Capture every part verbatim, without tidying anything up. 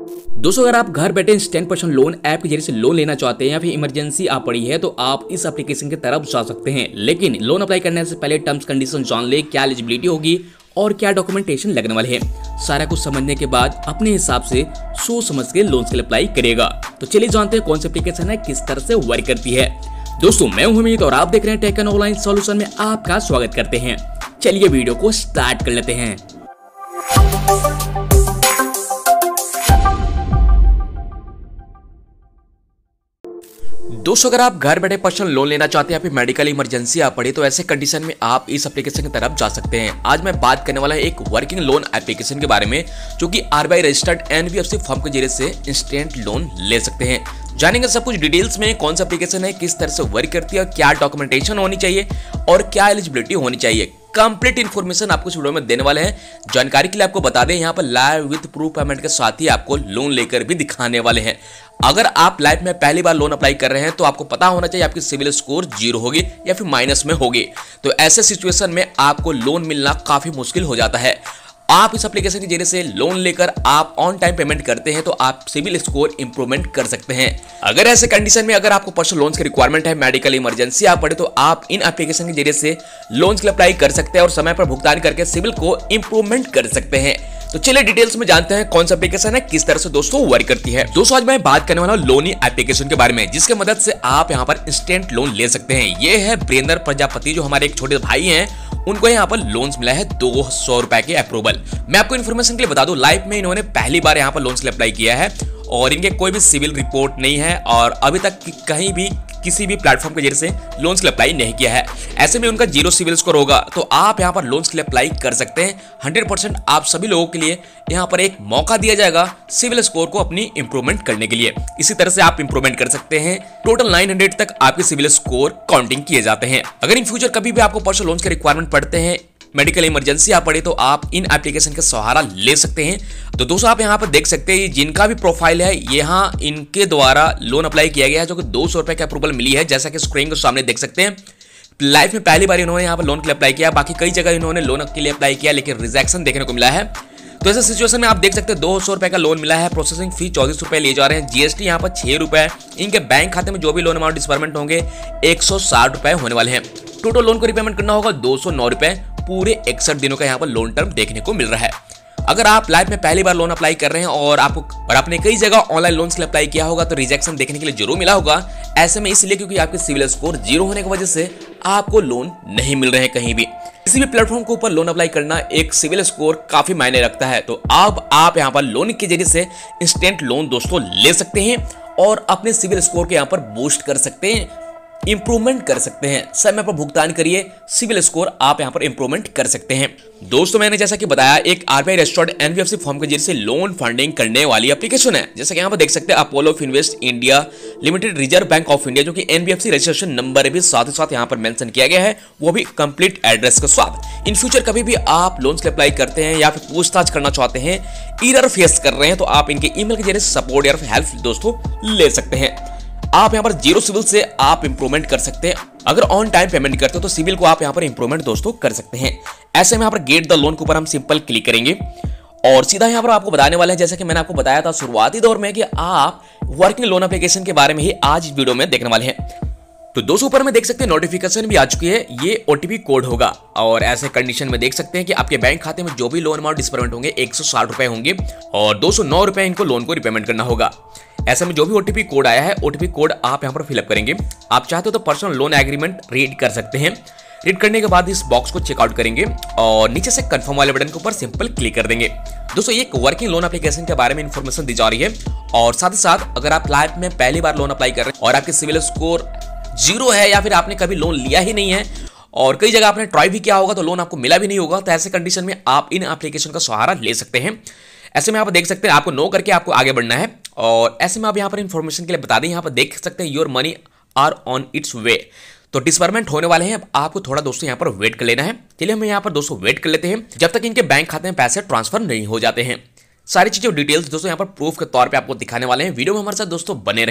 दोस्तों, अगर आप घर बैठे टेन परसेंट लोन ऐप के जरिए से लोन लेना चाहते हैं या फिर इमरजेंसी आ पड़ी है तो आप इस एप्लीकेशन की तरफ जा सकते हैं। लेकिन लोन अप्लाई करने से पहले टर्म्स कंडीशन जान ले, क्या एलिजिबिलिटी होगी और क्या डॉक्यूमेंटेशन लगने वाले हैं। सारा कुछ समझने के बाद अपने हिसाब से सोच समझ के लोन के लिए अप्लाई करेगा। तो चलिए जानते हैं कौन सी एप्लीकेशन है, किस तरह से वर्क करती है। दोस्तों, मैं हूं अमित और आप देख रहे हैं टेक एंड ऑनलाइन सॉल्यूशन में आपका स्वागत करते हैं। चलिए वीडियो को स्टार्ट कर लेते हैं। दोस्तों, अगर आप घर बैठे पर्सनल लोन लेना चाहते हैं या फिर मेडिकल इमरजेंसी आ पड़ी तो ऐसे कंडीशन में आप इस एप्लीकेशन की तरफ जा सकते हैं। आज मैं बात करने वाला एक वर्किंग लोन एप्लीकेशन के बारे में जो कि आरबीआई रजिस्टर्ड एनबीएफसी फर्म के जरिए से इंस्टेंट लोन ले सकते हैं। जानेंगे सब कुछ डिटेल्स में, कौन सा एप्लीकेशन है, किस तरह से वर्क करती है, क्या डॉक्यूमेंटेशन होनी चाहिए और क्या एलिजिबिलिटी होनी चाहिए। कंप्लीट इन्फॉर्मेशन आपको इस वीडियो में देने वाले हैं। जानकारी के लिए आपको बता दें, यहाँ पर लाइव विद प्रूफ पेमेंट के साथ ही आपको लोन लेकर भी दिखाने वाले हैं। अगर आप लाइफ में पहली बार लोन अप्लाई कर रहे हैं तो आपको पता होना चाहिए आपकी सिविल स्कोर जीरो होगी या फिर माइनस में होगी। तो ऐसे सिचुएशन में आपको लोन मिलना काफी मुश्किल हो जाता है। आप इस एप्लीकेशन के जरिए से लोन लेकर आप ऑन टाइम पेमेंट करते हैं तो आप सिविल स्कोर इंप्रूवमेंट कर सकते हैं। अगर ऐसे कंडीशन में अगर आपको पर्सनल लोन्स की रिक्वायरमेंट है, मेडिकल इमरजेंसी आ पड़े तो आप इन एप्लीकेशन के जरिए से लोन्स के लिए अप्लाई कर सकते हैं और समय पर भुगतान करके सिविल को इंप्रूवमेंट कर सकते हैं। तो चलिए डिटेल्स में जानते हैं कौन सा एप्लीकेशन है, किस तरह से दोस्तों वर्क करती है। दोस्तों, आज मैं बात करने वाला हूं लोनी एप्लीकेशन के बारे में जिसके मदद से आप यहां पर इंस्टेंट लोन ले सकते हैं। ये है वीरेंद्र प्रजापति, जो हमारे एक छोटे भाई हैं, उनको यहाँ पर लोन्स मिला है दो सौ रुपए के अप्रूवल। मैं आपको इन्फॉर्मेशन के लिए बता दूं, लाइफ में इन्होंने पहली बार यहाँ पर लोन्स के लिए अप्लाई किया है और इनके कोई भी सिविल रिपोर्ट नहीं है और अभी तक कहीं भी किसी भी प्लेटफॉर्म के जरिए से लोन्स के लिए अप्लाई नहीं किया है। ऐसे में उनका जीरो सिविल स्कोर होगा तो आप यहाँ पर लोन्स के लिए अप्लाई कर सकते हैं। हंड्रेड परसेंट आप सभी लोगों के लिए यहाँ पर एक मौका दिया जाएगा सिविल स्कोर को अपनी इंप्रूवमेंट करने के लिए। इसी तरह से आप इंप्रूवमेंट कर सकते हैं। टोटल नाइन हंड्रेड तक आपके सिविल स्कोर काउंटिंग किए जाते हैं। अगर इन फ्यूचर कभी भी आपको पर्सनल लोन्स के रिक्वायरमेंट पड़ते हैं, मेडिकल इमरजेंसी आ पड़े तो आप इन एप्लीकेशन का सहारा ले सकते हैं। तो दोस्तों, आप यहाँ पर देख सकते हैं जिनका भी प्रोफाइल है, यहाँ इनके द्वारा लोन अप्लाई किया गया है जो कि दो सौ रुपए की अप्रूवल मिली है। जैसा कि स्क्रीन के सामने देख सकते हैं, लाइफ में पहली बार इन्होंने यहाँ पर लोन के लिए अप्लाई किया। बाकी कई जगह इन्होंने लोन के लिए अप्लाई किया लेकिन रिजेक्शन देखने को मिला है। तो ऐसे सिचुएशन में आप देख सकते हैं दो सौ रुपए का लोन मिला है। प्रोसेसिंग फी चौबीस रुपए लिए जा रहे हैं। जीएसटी यहाँ पर छह रुपए। इनके बैंक खाते में जो भी लोन अमाउंट डिस्बर्समेंट होंगे एक सौ साठ रुपए होने वाले हैं। टोटल लोन को रिपेमेंट करना होगा दो सौ नौ रुपए। पूरे इकसठ दिनों का यहाँ पर लोन टर्म देखने को मिल रहा है। अगर आप लाइफ में पहली बार लोन अप्लाई कर रहे हैं और आपको और आपने कई जगह ऑनलाइन लोन्स के लिए अप्लाई किया होगा तो रिजेक्शन देखने के लिए जरूर मिला होगा। ऐसे में इसलिए क्योंकि आपके सिविल स्कोर जीरो होने की वजह से आपको लोन नहीं मिल रहे हैं कहीं भी। किसी भी प्लेटफॉर्म के ऊपर लोन अप्लाई करना एक सिविल स्कोर काफी मायने रखता है। तो अब आप यहाँ पर लोन के जरिए से इंस्टेंट लोन दोस्तों ले सकते हैं और अपने सिविल स्कोर के यहाँ पर बूस्ट कर सकते हैं, इंप्रूवमेंट कर सकते हैं। समय पर भुगतान करिए, सिविल स्कोर आप यहां पर इंप्रूवमेंट कर सकते हैं। दोस्तों, मैंने जैसा कि बताया एक आरबीआई रजिस्टर्ड एनबीएफसी फर्म के जरिए से लोन फंडिंग करने वाली एप्लीकेशन है। जैसा कि यहां पर देख सकते हैं Apollo Finvest India limited, Reserve Bank of India, जो कि एनबीएफसी रजिस्ट्रेशन नंबर भी साथ ही साथ यहां पर मेंशन किया गया है, वो भी कंप्लीट एड्रेस के साथ। इन फ्यूचर कभी भी आप लोन के लिए अप्लाई करते हैं या फिर पूछताछ करना चाहते हैं, एरर फेस कर रहे हैं तो आप इनके ईमेल के जरिए सपोर्ट या हेल्प दोस्तों ले सकते हैं। आप यहाँ पर जीरो सिविल से आप इंप्रूवमेंट कर सकते हैं। अगर ऑन टाइम पेमेंट करते हो तो सिविल को आप यहाँ पर इंप्रूवमेंट दोस्तों कर सकते हैं। ऐसे में यहाँ पर गेट द लोन के ऊपर हम सिंपल क्लिक करेंगे और सीधा यहाँ पर आपको बताने वाले हैं, जैसा कि मैंने आपको बताया था शुरुआती दौर में, कि आप वर्किंग लोन एप्लीकेशन के बारे में ही आज वीडियो में देखने वाले हैं। तो दोस्तों, ऊपर में देख सकते हैं नोटिफिकेशन भी आ चुकी है। ये ओटीपी कोड होगा और ऐसे कंडीशन में देख सकते हैं कि आपके बैंक खाते में जो भी लोन अमाउंट डिस्बर्समेंट होंगे एक सौ साठ रुपए होंगे और दो सौ नौ रुपए इनको लोन को रिपेमेंट करना होगा। ऐसे में जो भी ओटीपी कोड आया है, ओटीपी कोड आप यहाँ पर फिलअप करेंगे। आप चाहते हो तो पर्सनल लोन एग्रीमेंट रीड कर सकते हैं। रीड करने के बाद इस बॉक्स को चेकआउट करेंगे और नीचे से कंफर्म वाले बटन के ऊपर सिंपल क्लिक कर देंगे। दोस्तों, ये एक वर्किंग लोन एप्लीकेशन के बारे में इंफॉर्मेशन दी जा रही है और साथ ही साथ अगर आप लाइफ में पहली बार लोन अप्लाई कर रहे हैं और आपके सिविल स्कोर जीरो है या फिर आपने कभी लोन लिया ही नहीं है और कई जगह आपने ट्राई भी किया होगा तो लोन आपको मिला भी नहीं होगा, तो ऐसे कंडीशन में आप इन एप्लीकेशन का सहारा ले सकते हैं। ऐसे में आप देख सकते हैं आपको नो करके आपको आगे बढ़ना है और ऐसे में आप यहाँ पर इंफॉर्मेशन के लिए बता दें, यहाँ पर देख सकते हैं your money are on its way. तो डिस्बर्समेंट होने वाले हैं। अब आपको थोड़ा दोस्तों यहाँ पर वेट कर लेना है। चलिए हम यहाँ पर दोस्तों वेट कर लेते हैं जब तक इनके बैंक खाते में पैसे ट्रांसफर नहीं हो जाते हैं। सारी चीजें डिटेल्स दोस्तों यहाँ पर प्रूफ के तौर पे आपको दिखाने वाले हैं। वीडियो में हमारे साथ दोस्तों बने रहें।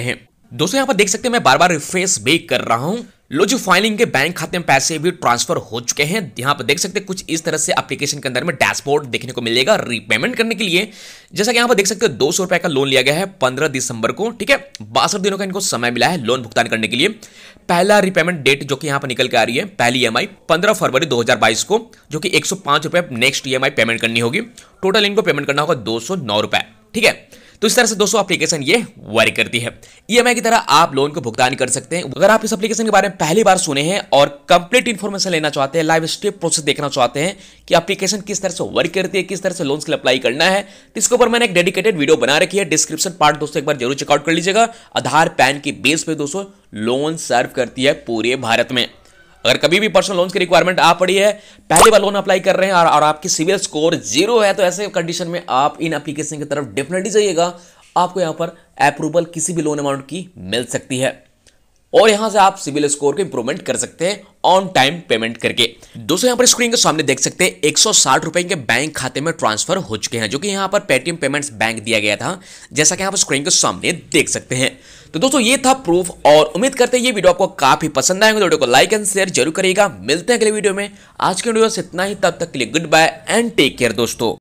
दोस्तों यहाँ पर देख सकते हैं मैं बार बार रिफ्रेश भी कर रहा हूं। लो जी फाइलिंग के बैंक खाते में पैसे भी ट्रांसफर हो चुके हैं। यहाँ पर देख सकते हैं कुछ इस तरह से एप्लीकेशन के अंदर में डैशबोर्ड देखने को मिलेगा रीपेमेंट करने के लिए। जैसा कि यहाँ पर देख सकते हैं दो सौ रुपए का लोन लिया गया है पंद्रह दिसंबर को, ठीक है। बासठ दिनों का इनको समय मिला है लोन भुगतान करने के लिए। पहला रिपेमेंट डेट जो कि यहाँ पर निकल के आ रही है, पहली ईएमआई पंद्रह फरवरी दो हजार बाईस को, जो कि एक सौ पांच रुपए नेक्स्ट ईएमआई पेमेंट करनी होगी। टोटल इनको पेमेंट करना होगा दो सौ नौ रुपए, ठीक है। तो इस तरह से दोस्तों एप्लीकेशन ये वर्क करती है। ईएमआई की तरह आप लोन को भुगतान कर सकते हैं। अगर आप इस एप्लीकेशन के बारे में पहली बार सुने हैं और कंप्लीट इंफॉर्मेशन लेना चाहते हैं, लाइव स्टेप प्रोसेस देखना चाहते हैं कि एप्लीकेशन किस तरह से वर्क करती है, किस तरह से लोन्स के लिए अप्लाई करना है, तो इसके ऊपर मैंने एक डेडिकेटेड वीडियो बना रखी है। डिस्क्रिप्शन पार्ट दोस्तों एक बार जरूर चेकआउट कर लीजिएगा। आधार पैन की बेस पे दोस्तों लोन सर्व करती है पूरे भारत में। अगर कभी भी पर्सनल लोन्स की रिक्वायरमेंट आ पड़ी है, पहली बार लोन अप्लाई कर रहे हैं और, और आपकी सिविल स्कोर जीरो है, तो ऐसे कंडीशन में आप इन एप्लीकेशन की तरफ डेफिनेटली जाइएगा। आपको यहां पर अप्रूवल किसी भी लोन अमाउंट की मिल सकती है और यहां से आप सिविल स्कोर को इंप्रूवमेंट कर सकते हैं ऑन टाइम पेमेंट करके। दोस्तों यहां पर स्क्रीन के सामने देख सकते हैं एक सौ साठ रुपए के बैंक खाते में ट्रांसफर हो चुके हैं, जो कि यहां पर पेटीएम पेमेंट्स बैंक दिया गया था, जैसा कि यहां पर स्क्रीन के सामने देख सकते हैं। तो दोस्तों ये था प्रूफ और उम्मीद करते हैं ये वीडियो आपको काफी पसंद आएगा। तो वीडियो को लाइक एंड शेयर जरूर करिएगा। मिलते हैं अगले वीडियो में। आज के वीडियो से इतना ही, तब तक के लिए good bye and take care दोस्तों।